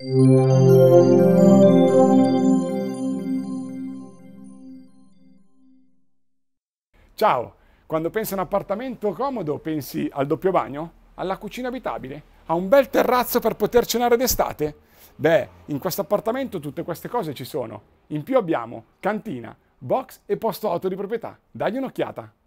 Ciao! Quando pensi a un appartamento comodo, pensi al doppio bagno? Alla cucina abitabile? A un bel terrazzo per poter cenare d'estate? Beh, in questo appartamento tutte queste cose ci sono. In più abbiamo cantina, box e posto auto di proprietà. Dagli un'occhiata!